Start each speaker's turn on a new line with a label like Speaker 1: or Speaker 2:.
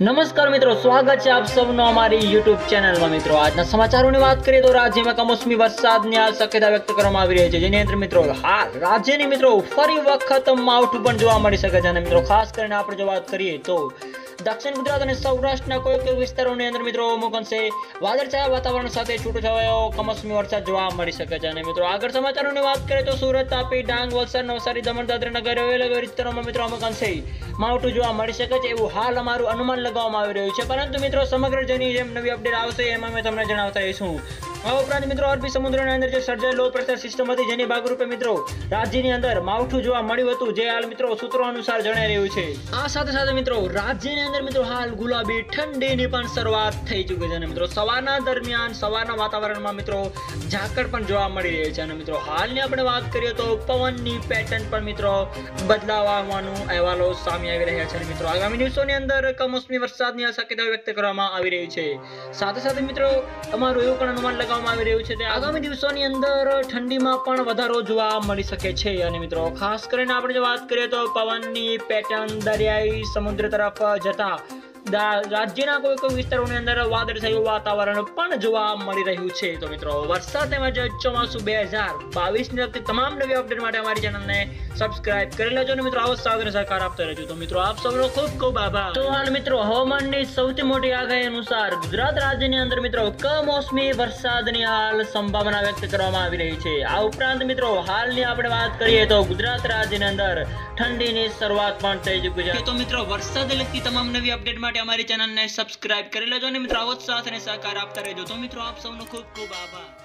Speaker 1: नमस्कार मित्रों, स्वागत है आप सबनो हमारी यूट्यूब चैनल में। मित्रों, આજના સમાચારોની વાત કરીએ તો રાજ્યમાં કમોસમી વરસાદની શક્યતા વ્યક્ત કરવામાં આવી રહી છે, જેની અંદર મિત્રો રાજ્યની મિત્રો ફરી વખત માવઠું પણ જોવા મળી શકે છે। અને મિત્રો ખાસ કરીને આપણે જો વાત કરીએ તો દક્ષિણ ગુજરાત અને સૌરાષ્ટ્રના કોઈ વિસ્તારોની અંદર મિત્રો અમુક અંશે વાદળછાયા વાતાવરણ સાથે છૂટોછવાયો કમોસમી વરસાદ જોવા મળી શકે છે। અને મિત્રો આગળ સમાચારોની વાત કરીએ તો સુરત, તાપી, ડાંગ, વલસાડ, નવસારી, દમણ, દાદરા નગર હવેલી વિસ્તારોમાં મિત્રો અમુક અંશે માવઠું જોવા મળી શકે છે એવું હાલ અમારું અનુમાન લગાવવામાં આવી રહ્યું છે। પરંતુ મિત્રો સમગ્ર જેની જેમ નવી અપડેટ આવશે એમાં મેં તમને જણાવતા રહીશું। આ ઉપરાંત મિત્રો અરબી સમુદ્રના અંદર જે સર્જાયેલ લો પ્રેશર સિસ્ટમ હતી, જેની ભાગરૂપે મિત્રો રાજ્યની અંદર માવઠું જોવા મળ્યું હતું, જે હાલ મિત્રો સૂત્રો અનુસાર જણાઈ રહ્યું છે। આ સાથે સાથે મિત્રો રાજ્યની અંદર મિત્રો હાલ ગુલાબી ઠંડીની પણ શરૂઆત થઈ ચૂકી છે। અને મિત્રો સવારના દરમિયાન સવારના વાતાવરણમાં મિત્રો ઝાકળ પણ જોવા મળી રહી છે। અને મિત્રો હાલની આપણે વાત કરીએ તો પવનની પેટર્ન પણ મિત્રો બદલાવાનું અહેવાલો સામે આવી રહ્યા છે। અને મિત્રો આગામી દિવસોની અંદર કમોસમી વરસાદની શક્યતા વ્યક્ત કરવામાં આવી રહી છે। સાથે સાથે મિત્રો અમારું એવું પણ અનુમાન આવી રહ્યું છે કે આગામી દિવસોની અંદર ઠંડીમાં પણ વધારો જોવા મળી શકે છે। અને મિત્રો ખાસ કરીને આપણે જો વાત કરીએ તો પવનની પેટર્ન દરિયાઈ સમુદ્ર તરફ જતા રાજ્યના કોઈ વિસ્તારોની અંદર વાદળછાયું વાતાવરણ પણ જોવા મળી રહ્યું છે। તો મિત્રો વરસાદ તેમજ ચોમાસું 2022 ની લગતી તમામ નવી અપડેટ માટે અમારી ચેનલને સબસ્ક્રાઇબ કરી લેજો અને મિત્રો આવો સાથ સહકાર આપતા રહેજો। તો મિત્રો આપ સૌનો ખૂબ ખૂબ આભાર। તો હાલ મિત્રો હવામાનની સૌથી મોટી આગાહી અનુસાર ગુજરાત રાજ્યની અંદર મિત્રો કમોસમી વરસાદની હાલ સંભાવના વ્યક્ત કરવામાં આવી રહી છે। આ ઉપરાંત મિત્રો હાલની આપણે વાત કરીએ તો ગુજરાત રાજ્યની અંદર ઠંડીની શરૂઆત પણ થઈ ચૂકી છે। તો મિત્રો વરસાદ લગતી તમામ નવી અપડેટ માટે हमारी चैनल ने सब्सक्राइब कर लेजो ने मित्रों आवत साथ ने सहकार आपता रहेजो। तो मित्रों आप सबनो खूब खूब आभार।